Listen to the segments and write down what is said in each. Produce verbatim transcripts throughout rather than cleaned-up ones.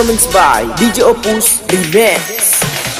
Performance by D J Opus Remix.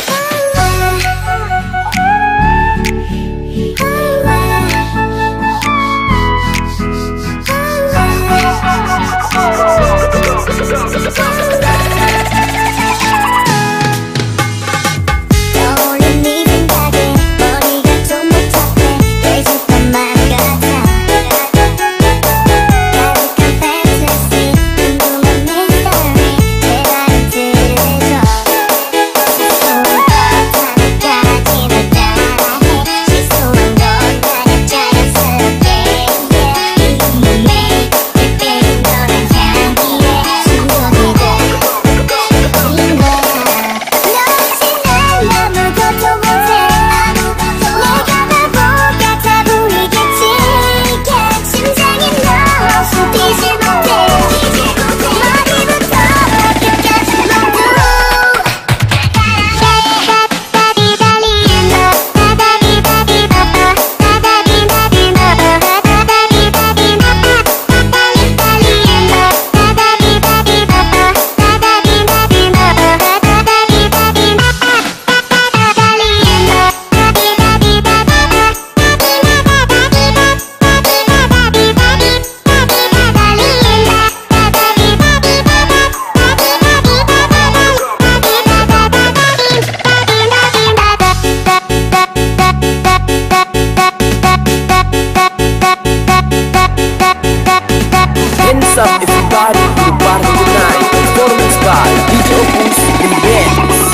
Hands up everybody to the party tonight. Performance by D J Opus Remix.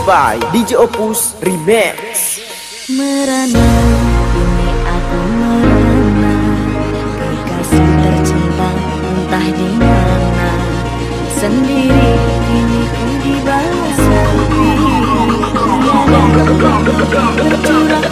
by D J Opus Remix. Merana, ini aku merana, kekasih tercinta entah di mana. Sendiri kini ku dibalas sepi, tiada bercurah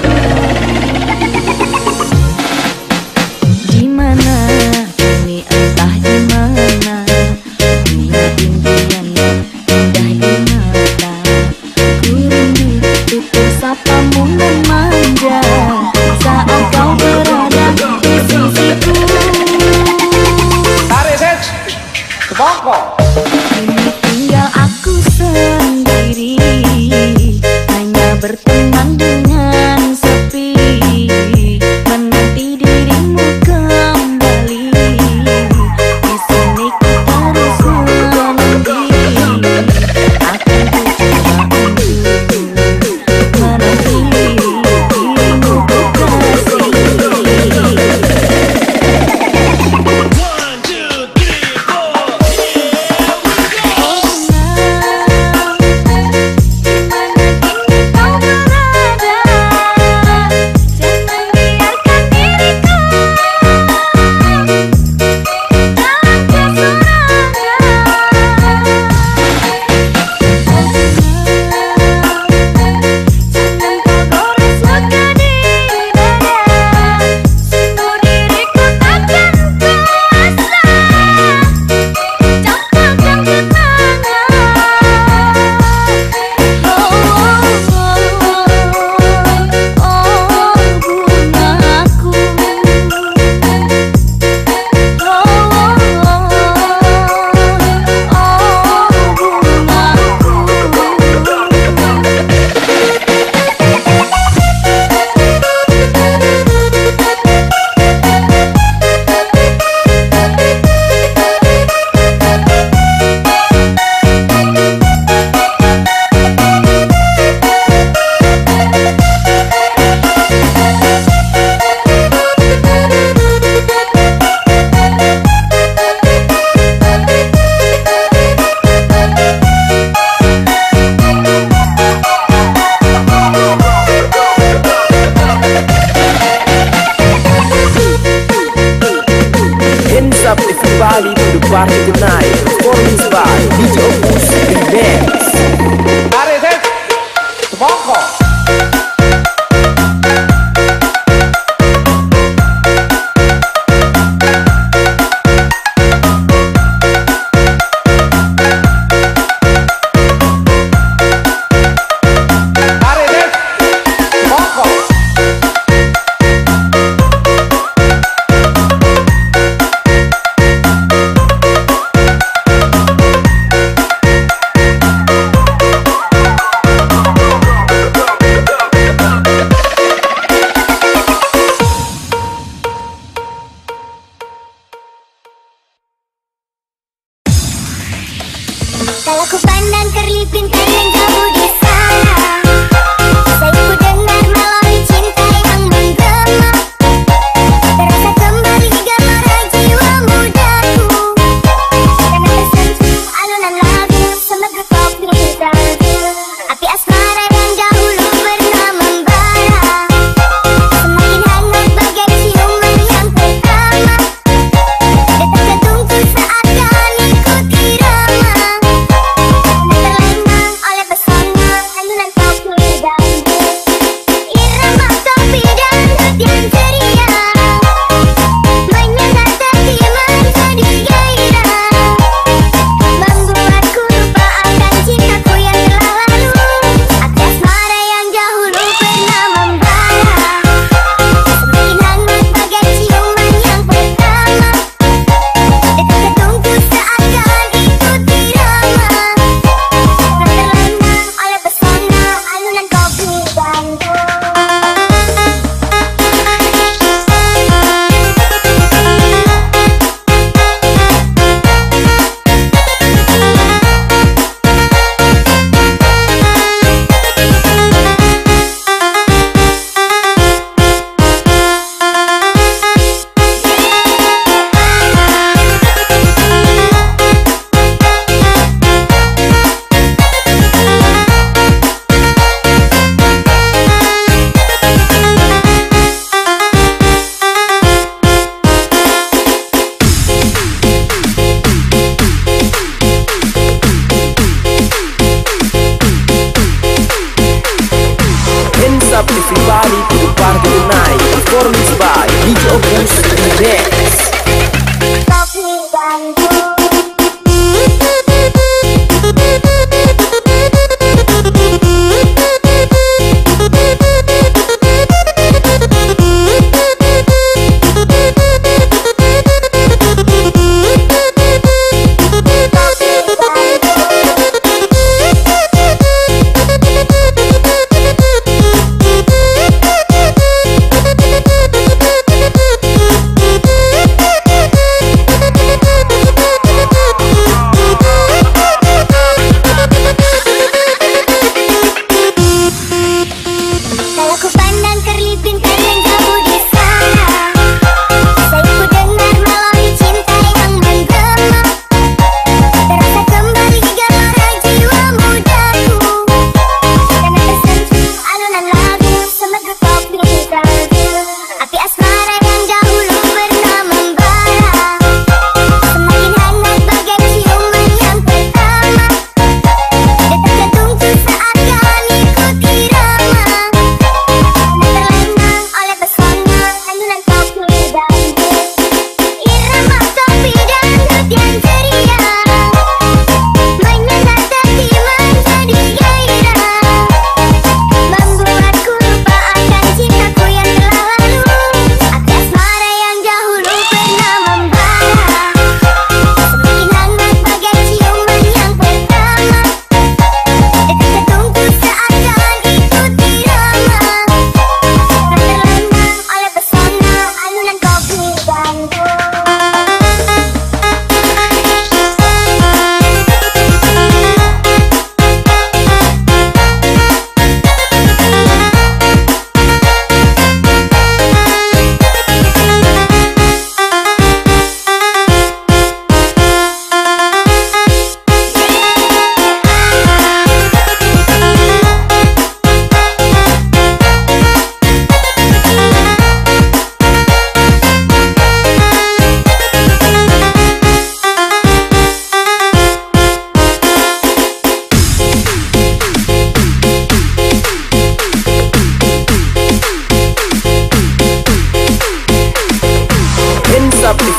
di mana kini entah di mana. Bunga impianmu indah di mata, ku rindu tutur sapamu memanja saat kau berada di sisiku. Tarik sej, kebongkok. Kini tinggal aku sendiri, hanya berteman dengan sepi, menanti dirimu kembali. Di sini ku terus menanti, akan ku coba untuk menanti dirimu ku kasih. Hands up everybody to the party tonight. Performance by D J Opus Remix. Tarik sej, kebongkok. Tarik sej, kebongkok. Kalau ku pandang kerlipin kalian kamu di sana, saya ku dengar melodi cinta yang menggema, terasa kembali gelora jiwa mudaku, karena tersentuh alunan lagu semeru kopi dagu, api asmara yang dahulu pernah membara, semakin hangat bagai ciuman yang pertama, detak jantungku seakan ikuti irama. Terlena oleh pesona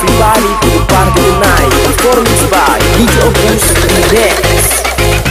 everybody to the party tonight. Performance by D J Opus Remix.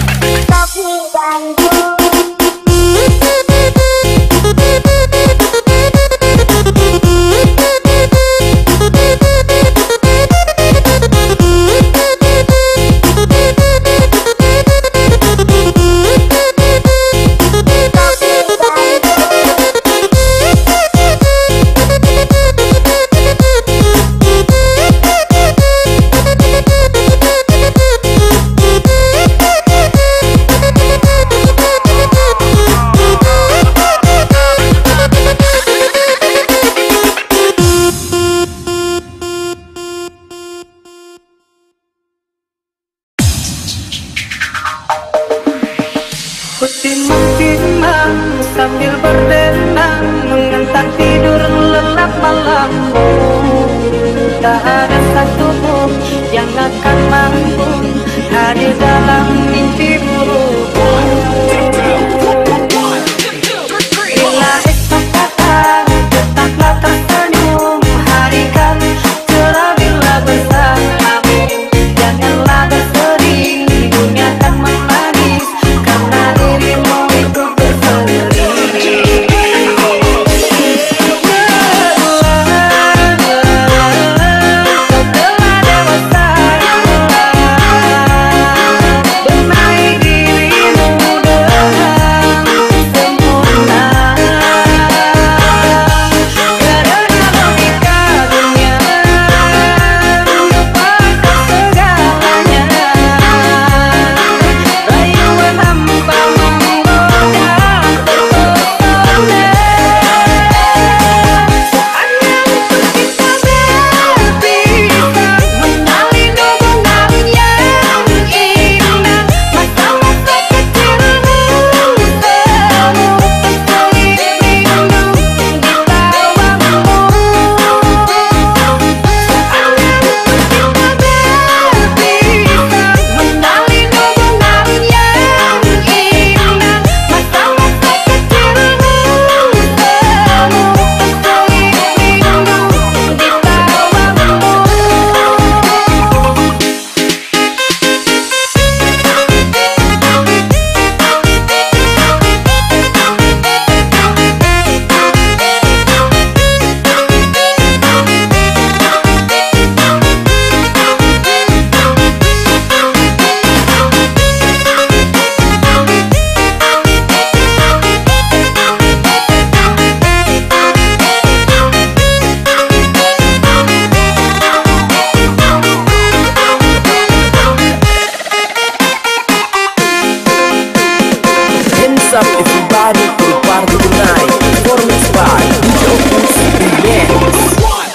Timang-timang sambil berenang mengantar tidur lelap malammu. Tak ada satupun yang akan mampu hadir dalam mimpi burukku. Bila esok datang tetaplah tersenyum, hari kan cerah bila bersamamu. Janganlah bersedih, dunia kan memanis karena dirimu itu berseri. Kau telah dewasa, benahi dirimu dengan sempurna. Karena logika dunia melupakan segalanya. Rayuan hampa menggoda terpesona. Hanya untuk kita berpisah, menjalin hubungan yang indah. Masa-masa kecilmu semu terselip rindu di tawamu. Hanya untuk kita berpisah, menjalin hubungan yang indah. Masa-masa kecilmu semu terselip rindu di tawamu. Hands up everybody to the party tonight. Performance by D J Opus Remix.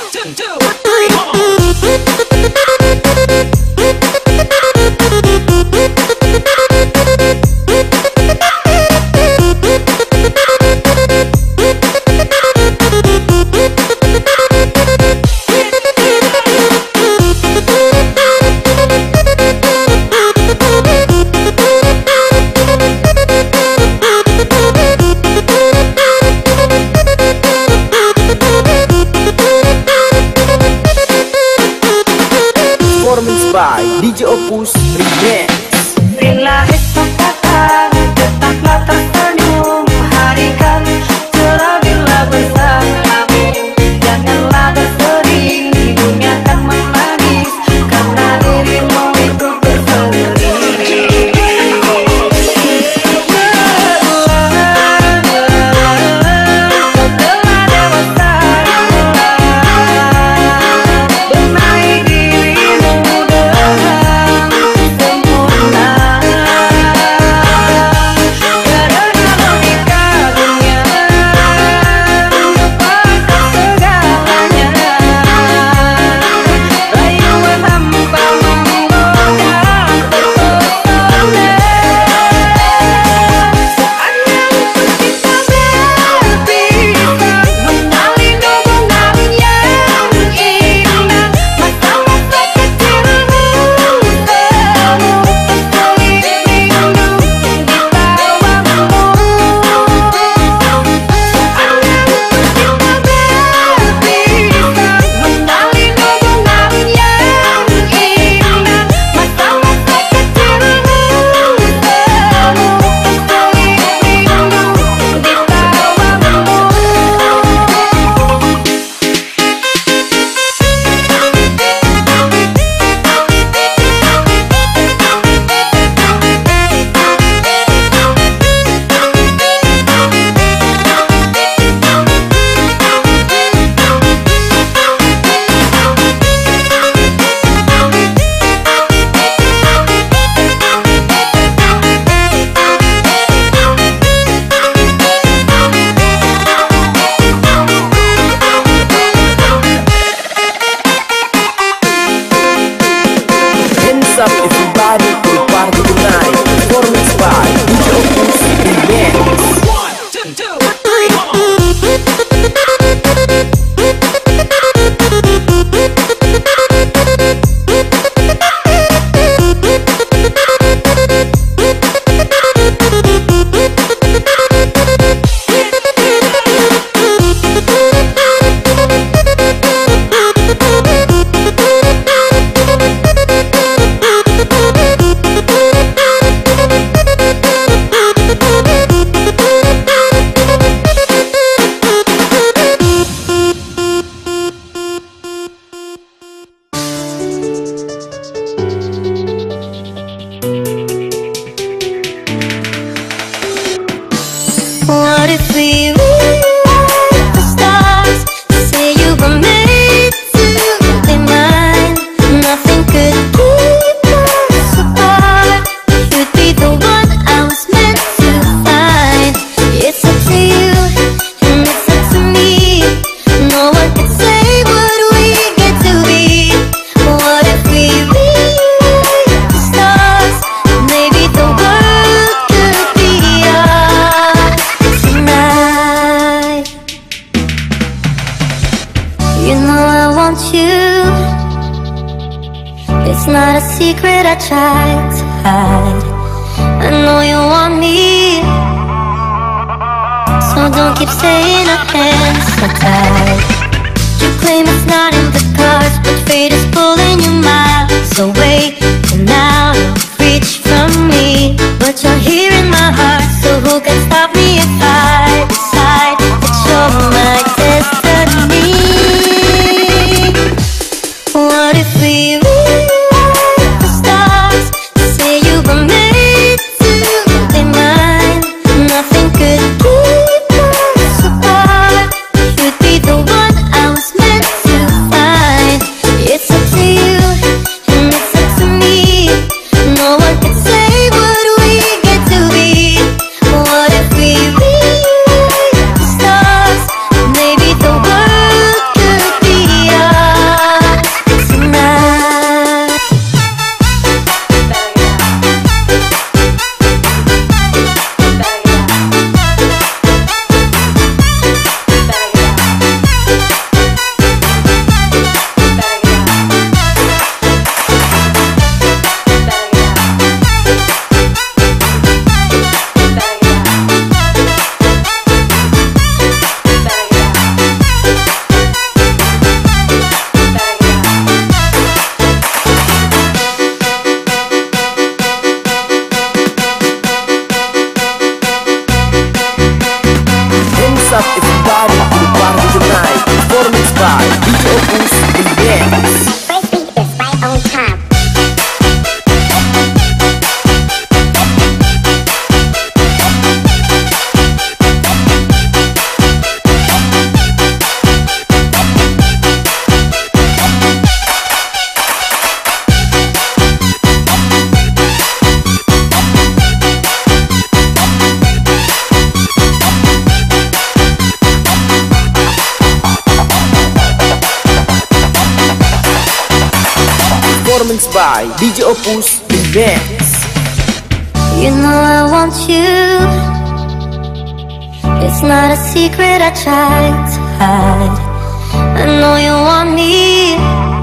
Performance by D J Opus Remix. Bila esok datang tetaplah tersenyum, hari kan cerah bila bersamamu. Janganlah bersedih, dunia kan memanis karena dirimu itu berseri. Kau telah dewasa, benahi dirimu dengan sempurna. Hands up everybody to the party tonight. Performance by D J Opus Remix. One, two, two, three, What if we rewrite the stars? Say you were made to be mine. Nothing could keep us apart. You'd be the one I was meant to find. It's up to you and it's up to me. No one can say what we get to be. What if we rewrite the stars? Maybe the world could be ours tonight. You know I want you. It's not a secret I tried to hide. I know you want me, so don't keep saying our hands so tight. You claim it's not in the cards, but fate is pulling you miles away and out of reach from me. But you're here in my heart, so who can stop me if I decide that you're my destiny? What if we rewrite the stars? Say you were made to be mine. Nothing could keep us apart. You'd be the one I was meant to find. It's up to you and it's up to me. No one can say what we get to be. What if we rewrite the stars? Maybe the world could be ours tonight. Hands up everybody to the party tonight. Performance by D J Opus Remix. First beat is right on time. Performance by D J Opus Remix. You know I want you. It's not a secret I tried to hide. I know you want me,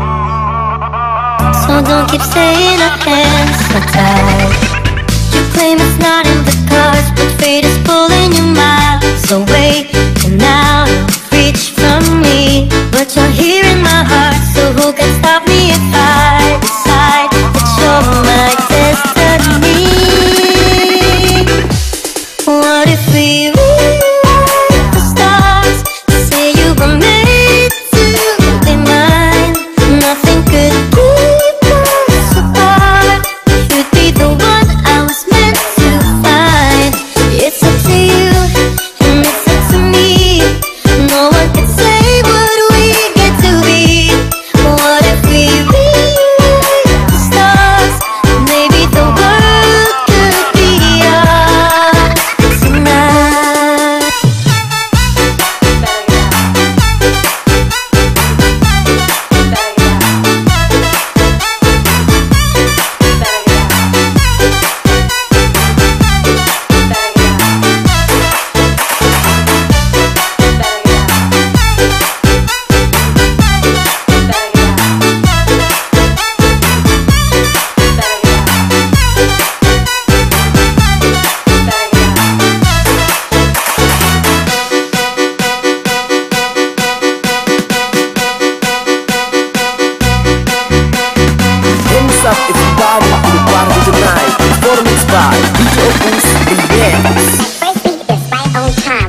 so don't keep saying our hands so tight. You claim it's not in the cards, but fate is pulling you miles away and out of reach from me. But you're here in my heart, so who can stop me if I decide that you're my destiny? What if we rewrite the stars? Say you were made to be mine. Nothing could keep us apart. You'd be the one I was meant to find. It's up to you and it's up to me. No one can say what we get to be. What if we up everybody to the party tonight. Performance by D J Opus Remix. First beat is right on time.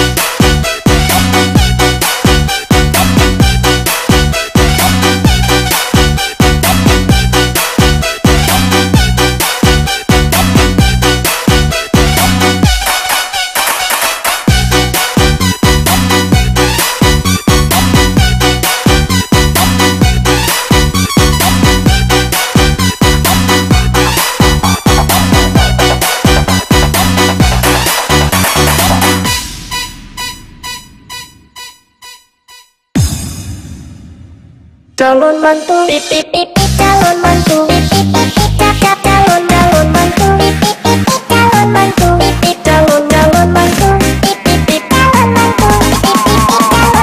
Calon mantu, Pip pip pip pip calon mantu. Pip pip pip pip cap cap calon calon mantu. Pip pip pip pip calon mantu. Pip pip calon calon mantu. Pip pip pip calon mantu. Pip pip pip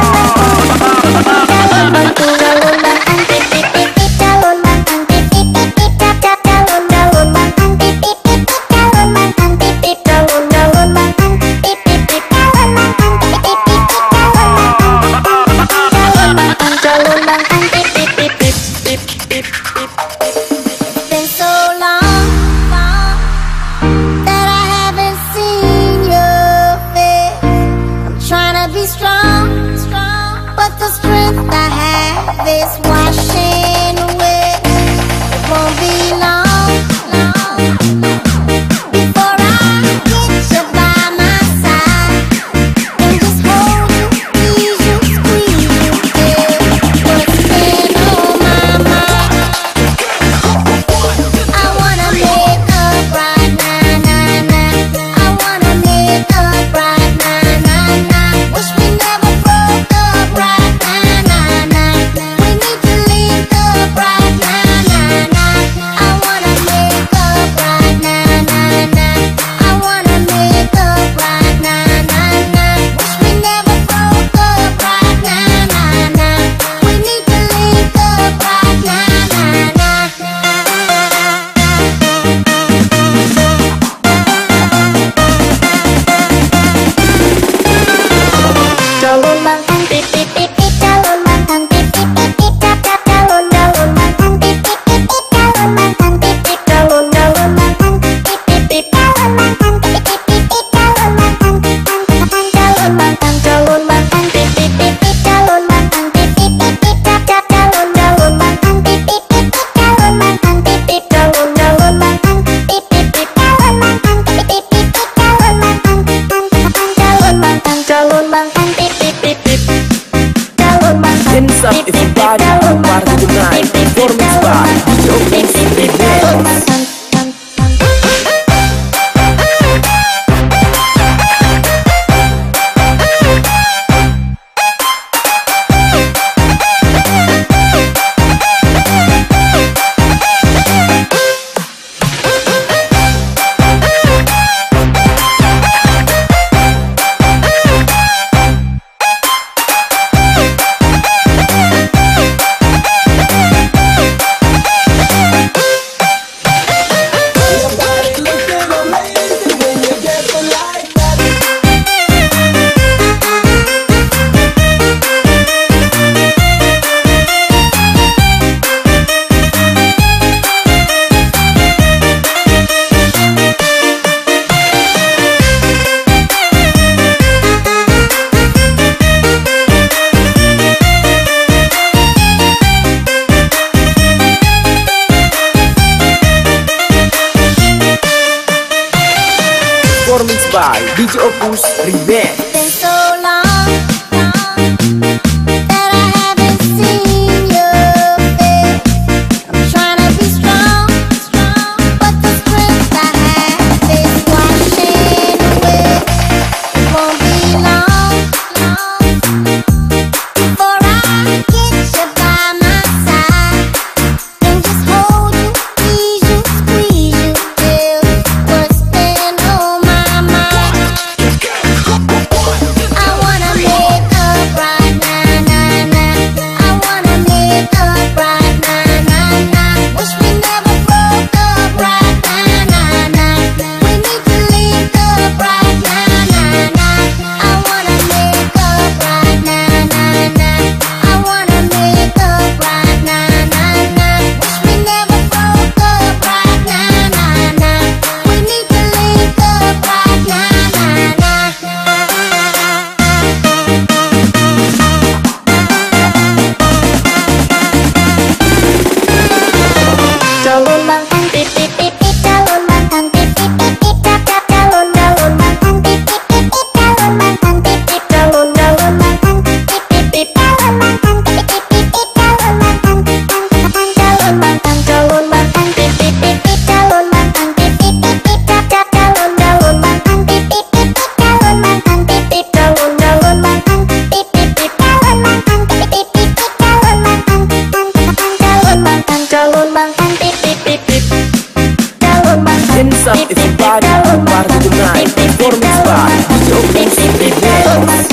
calon mantu. Calon mantu calon mantan. Pip pip pip pip calon mantan. Pip pip pip pip cap cap calon calon mantan. Pip pip pip pip calon mantan. Pip pip calon calon mantan. Pip pip pip calon mantan. Pip pip pip pip calon mantan. Calon mantan calon mantan. Pip pip pip pip pip pip pip. It's been so long, long that I haven't seen your face. I'm trying to be strong, strong, but the strength I have is washing away. It won't be long, long before I get you by my side and just hold you, ease you, squeeze you, feel what's been on my mind. I wanna make up right now, nah, nah. I wanna make up right now, nah, nah. Wish we never broke up right now, nah, nah. We need to link up right now, nah, nah. I wanna make up right now, nah, nah. I wanna make up right now, nah, nah. Wish we never broke up right now, nah, nah. We need to link up right now, nah, nah. calon Mantan pip pip pip pip calon mantan pip pip pip pip cap cap calon calon mantan pip pip pip pip calon mantan pip pip calon calon mantan pip pip pip calon mantan pip pip pip pip calon mantan calon mantan calon mantan pip pip pip pip calon mantan pip pip pip pip cap cap calon calon mantan pip pip pip pip calon mantan pip pip calon calon mantan pip pip pip calon mantan pip pip pip pip calon mantan calon mantan calon mantan pip pip pip pip calon mantan. Hands up everybody to the party tonight. Performance by D J Opus Remix. Performance by D J Opus Remix. Been so long, long that I haven't seen your face. I'm trying to be strong, strong, but the strength I have is washing away. It won't be long, long before I get you by my side and just hold you, ease you, squeeze you, feel what's been on my mind. calon mantan pipip pipip calon mantan pipip pipip cap cap calon calon mantan pipip pipip calon mantan pipip calon calon mantan pipip pipip calon mantan pipip pipip calon mantan calon mantan calon mantan pipip pipip calon mantan pipip pipip cap cap calon calon mantan pipip pipip calon mantan pipip calon calon mantan pipip pipip calon mantan pipip pipip calon mantan calon mantan calon mantan pipip pipip calon mantan. Hands up everybody to party tonight. Performance by D J Opus Remix.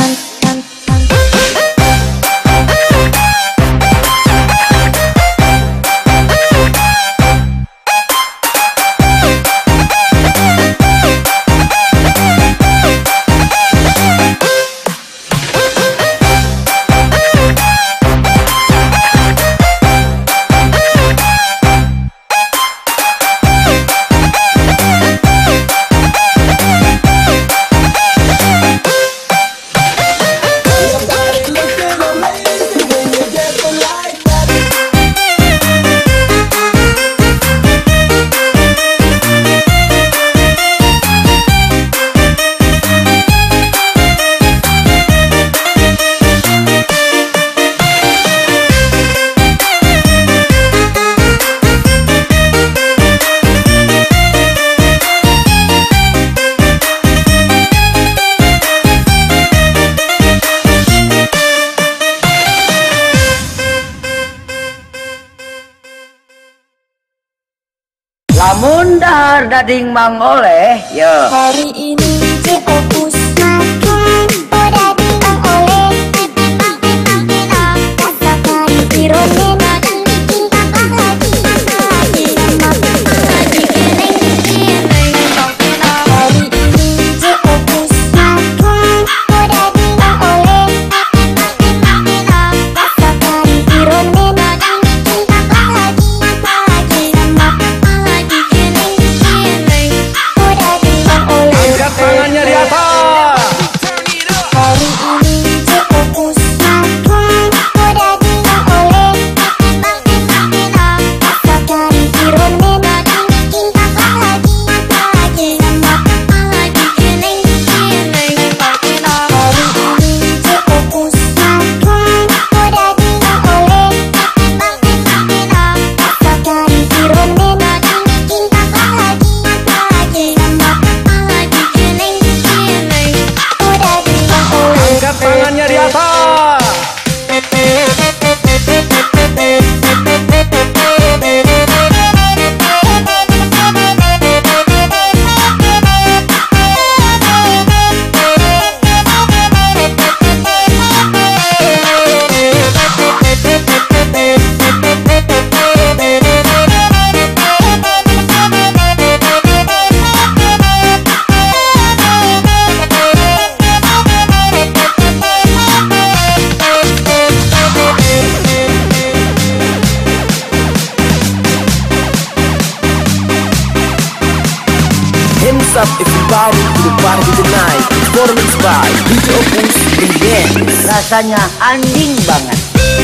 Lamun dahar dading mang oleh ya. Hari ini D J Opus makan odading mang oleh rasakan irone makan bikin tambah lagi lagi lagi keleng keleng. Hari ini D J Opus makan odading mang oleh rasakan irone makan bikin tambah lagi lagi lagi keleng keleng. Odading mang oleh. Angkat tangannya di atas. Hari ini D J Opus makan odading mang oleh rasakan irone makan bikin tambah lagi lagi lagi keleng keleng. Hari ini D J Opus makan odading mang oleh rasakan irone makan bikin tambah lagi lagi lagi keleng keleng. Odading mang oleh. Angkat tangannya di atas. Hands up everybody to the party tonight. Performance by D J Opus Remix. Rasanya anjing banget.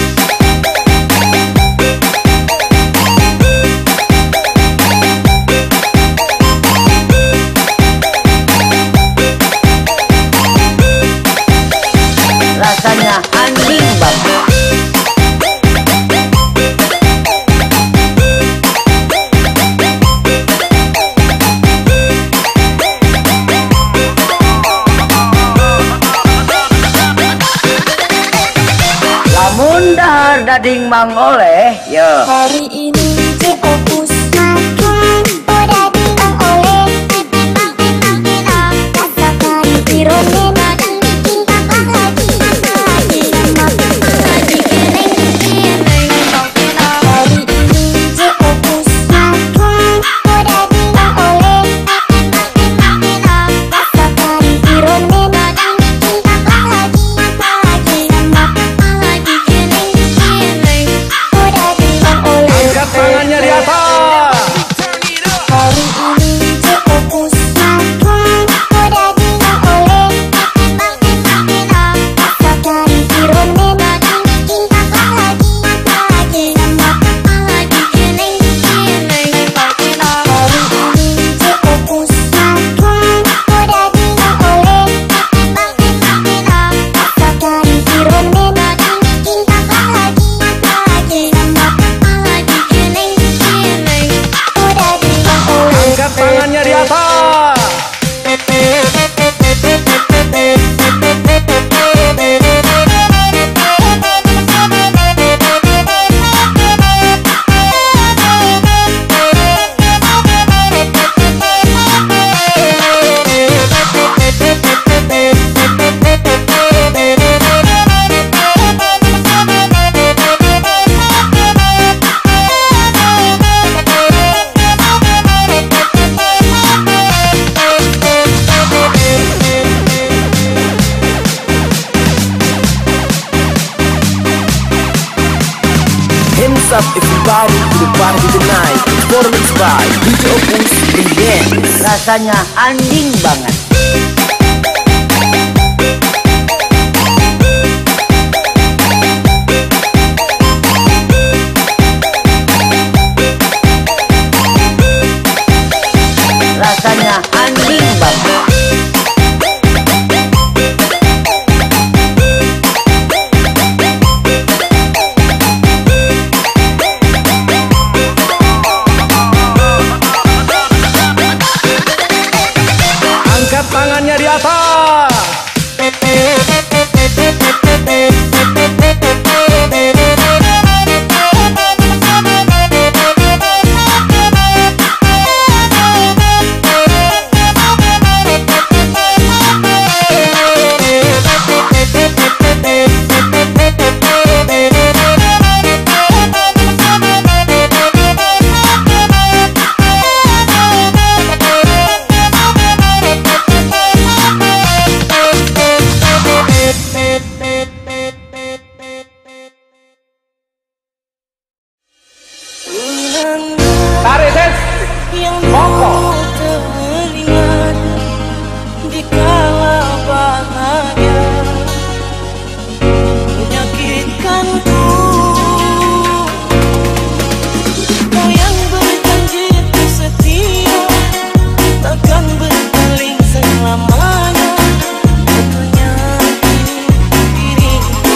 Rasanya anjing banget. Lamun dahar dading mang oleh ya. hari ini D J Opus makan odading mang oleh rasakan irone makan bikin tambah lagi lagi lagi keleng keleng. Hari ini D J Opus makan odading mang oleh rasakan irone makan bikin tambah lagi lagi lagi keleng keleng. Odading mang oleh. Angkat up everybody to the party tonight. Performance by D J Opus Remix. Rasanya anjing banget. Rasanya anjing banget. Angkat tangannya di atas. Tarik ses. Monggo. Teringat di kala bahagia menyakitkanku. Kau yang berjanji untuk setia takkan berpaling selamanya. Tentunya kini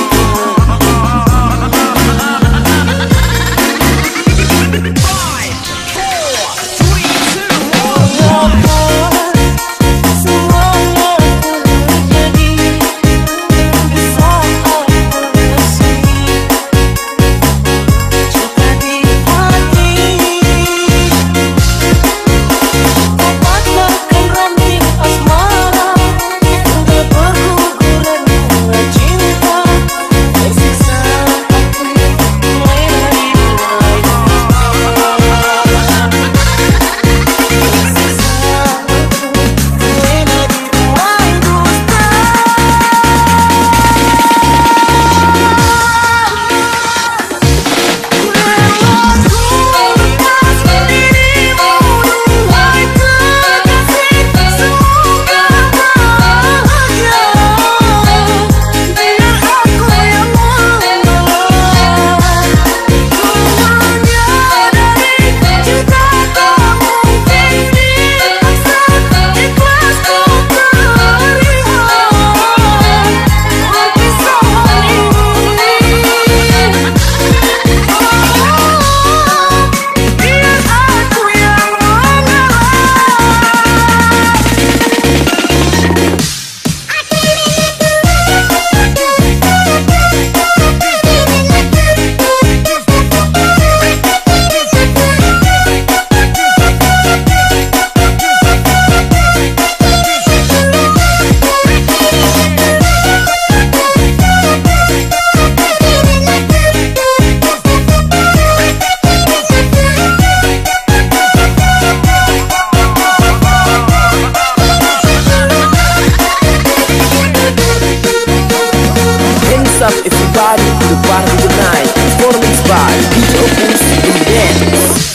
Up everybody to the party tonight. Performance by D J Opus Remix.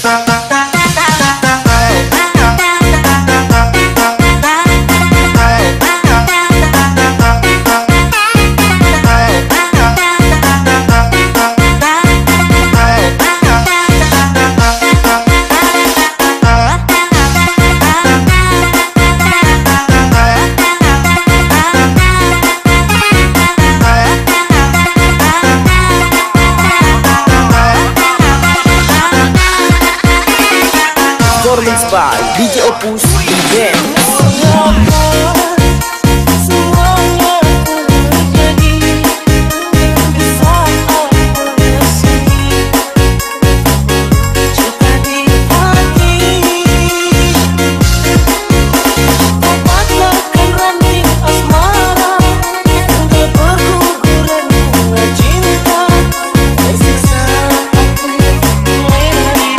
Performance by D J Opus Remix.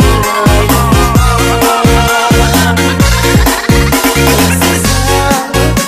Tersiksa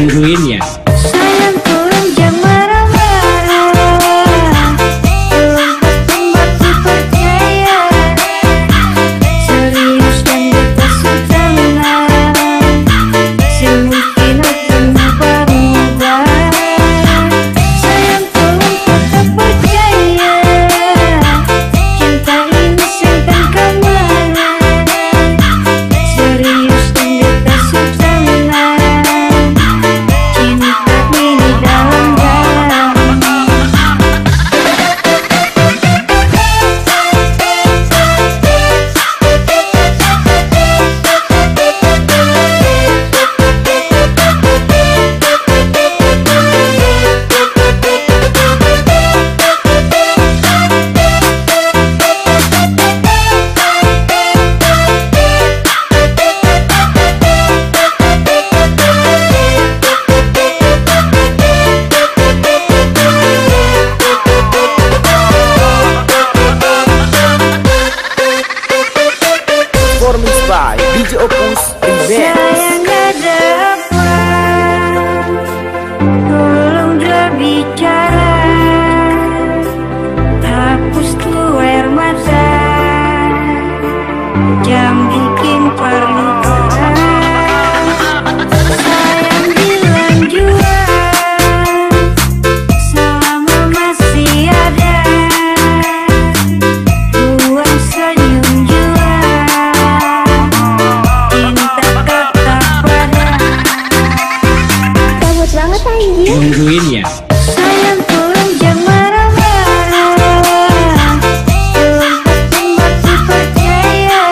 nungguinnya. Sayang tolong jangan marah-marah, tolong aku percaya, serius dan kita sudah menang, semungkin akan berubah. Sayang tolong tetap percaya, cinta ini sampai kemana, serius dan kita sudah menang, cinta ini dalam-dalam. Performance by D J Opus Remix. Sayang ada apa, tolong dia bicara, hapus tuh air mata, jangan bikin perlukan. Sayang bilang jua, selama masih ada, buang senyum jua, cinta kata pada. Cabut banget anjir. Nungguinnya. Sayang tolong jangan marah-marah, tolong aku percaya,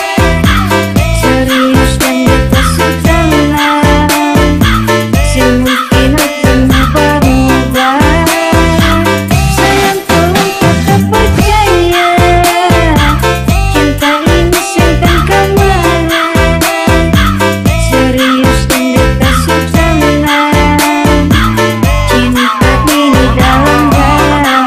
serius dan kita sudah menang, semungkin akan berubah. Sayang tolong tetap percaya, cinta ini sampai kemana, serius dan kita sudah menang, cinta ini dalam-dalam.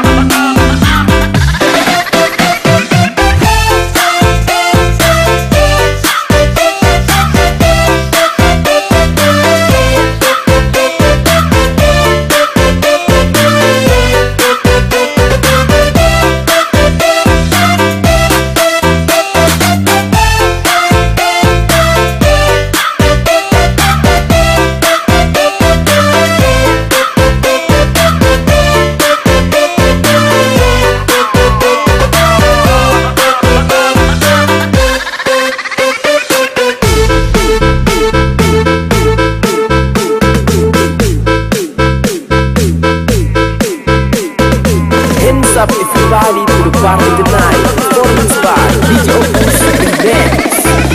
Hands up everybody to the party tonight. Performance by D J Opus Remix.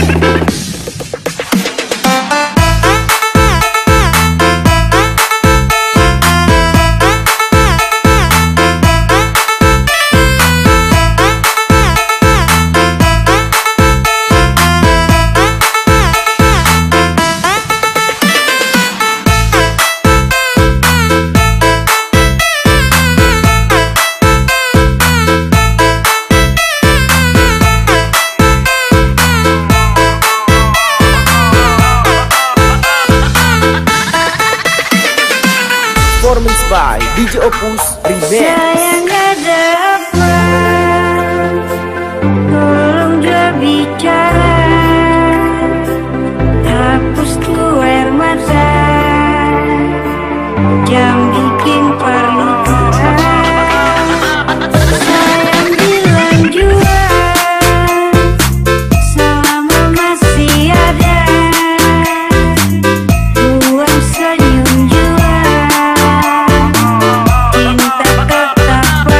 Performance by D J Opus Remix. Sayang ada apa, tolong dia bicara, hapus tuh air mata, jangan bikin perlukan. Sayang bilang jua, selama masih ada, buang senyum jua, cinta kata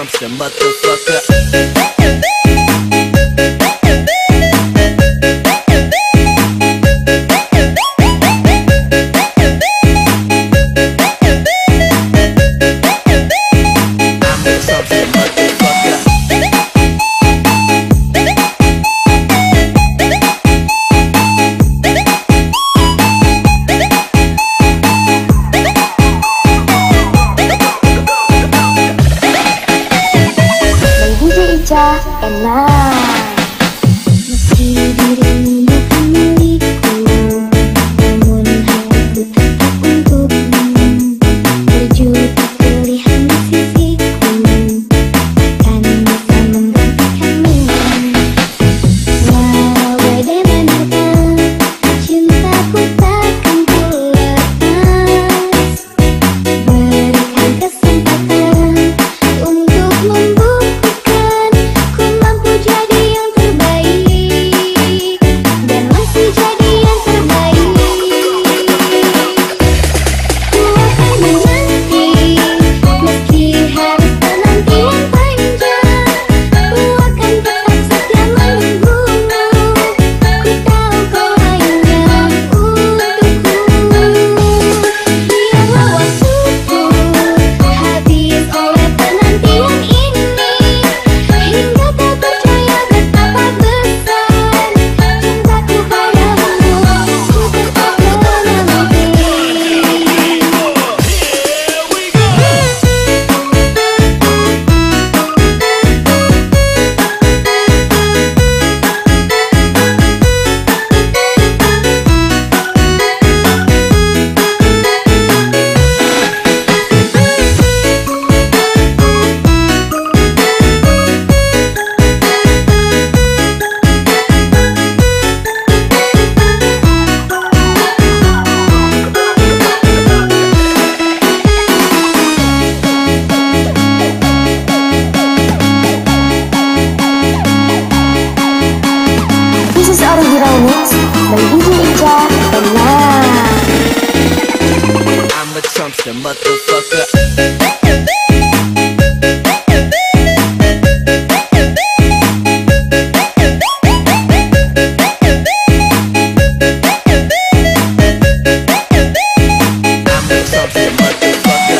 Trumpster motherfucker. Enak. Meski dirimu bukan milikku, namun hatiku tetap untukmu. Berjuta pilihan di sisiku, takkan bisa menggantikanmu. Walau bagaimanapun cintaku takkan ku lepas. Berikan kesempatan untuk membuktikan ku mampu jadi yang terbaik, dan masih jadi yang terbaik. Ku akan menanti, meski harus penantian panjang. Ku akan tetap setia menunggumu. Ku tahu kau hanya untukku. Biarlah waktuku habis oleh penantian ini, hingga tak percaya betapa besar cintaku padamu. Ku tetap menanti. This is original mix by D J Ica. Enak. I'm a Trumpster motherfucker. I'm a Trumpster motherfucker.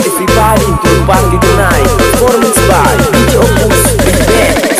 everybody to the party tonight. Performance by D J Opus Remix.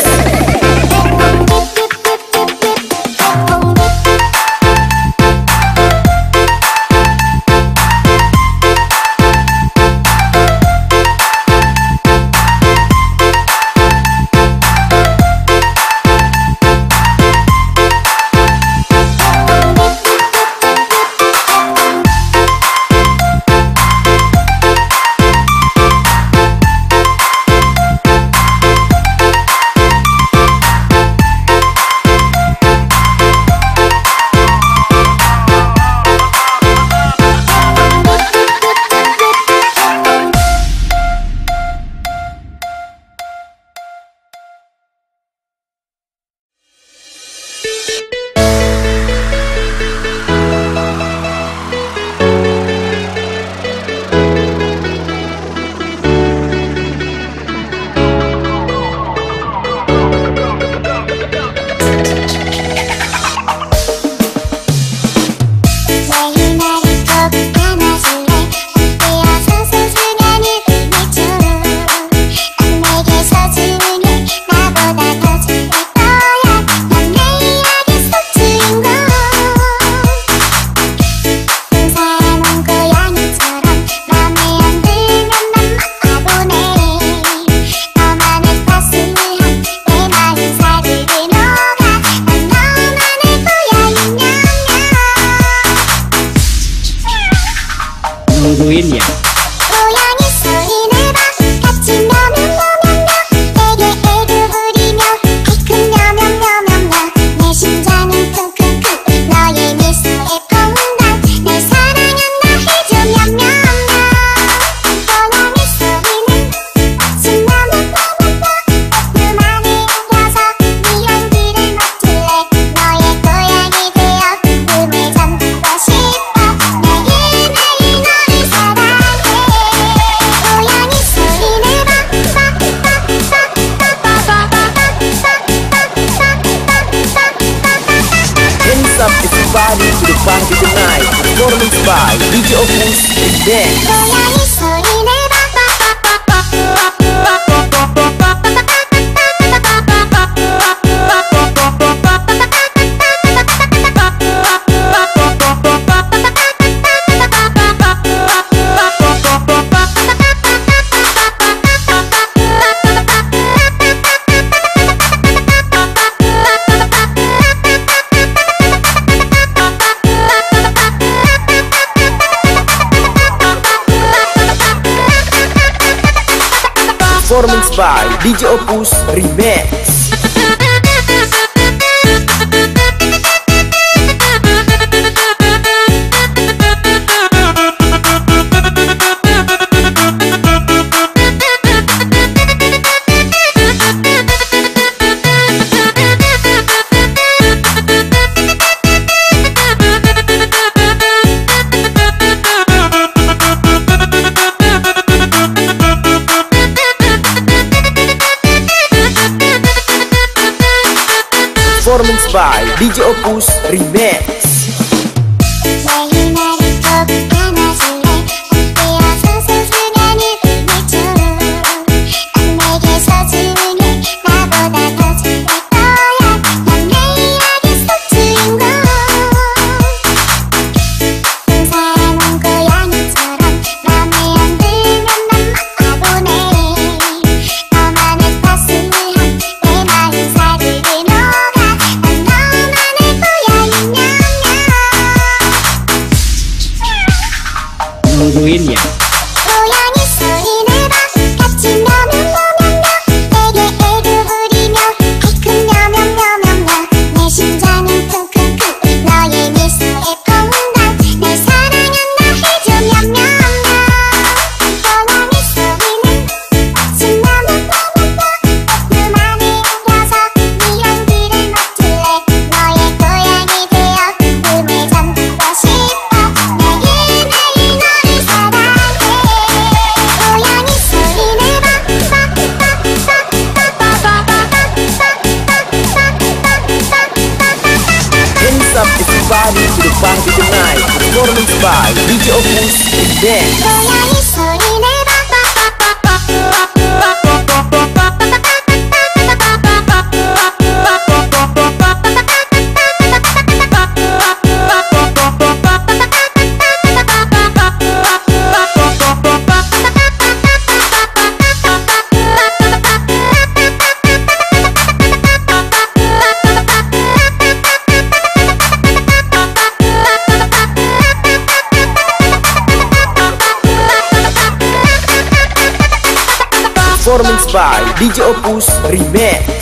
Nungguinnya. 고양이 소리 내봐 같이 며명며명며 내게 애교 부리며 이큰 며명며명며 내 심장은 쿵쿵쿵 너의 미소에 퐁당 날 사랑한다 해줘 며명며 고양이 소리는 신나며며며며 눈 안에 안겨서 네 향기를 맡을래 너의 고양이 되어 꿈에 잠들고 싶어 매일매일 너를 사랑해 고양이 소리 내봐 Hands up everybody to the party tonight. Performance by D J Opus Remix. 고양이 소리 내봐 Performance by D J Opus Remix. Performance by D J Opus Remix. 매일 나를 꼭 안아줄래 함께여서 소중한 일분일처럼 넌 내게 소중해 나보다 더 잘할 거야 넌 내 이야기 속 주인공 사랑한 고양이처럼 맘에 안 들면 난 막아보네 너만의 가슴을 한내 마음 사르르 녹아 난 너만의 고양이 냠냠 Nungguinnya. 고양이 소리 내봐 같이 며명며명며 내게 애교 부리며 이큰 며명며명며 내 심장은 쿵쿵쿵 너의 미소에 퐁당 날 사랑한다 해줘 며명며 고양이 소리는 신나며며며며 눈 안에 안겨서 네 향기를 맡을래 너의 고양이 되어 꿈에 잠들고 싶어 매일매일 너를 사랑해 고양이 소리 내봐 Hands up everybody to the party tonight. Performance by D J Opus Remix. 고양이 소리 내봐 Performance by D J Opus Remix.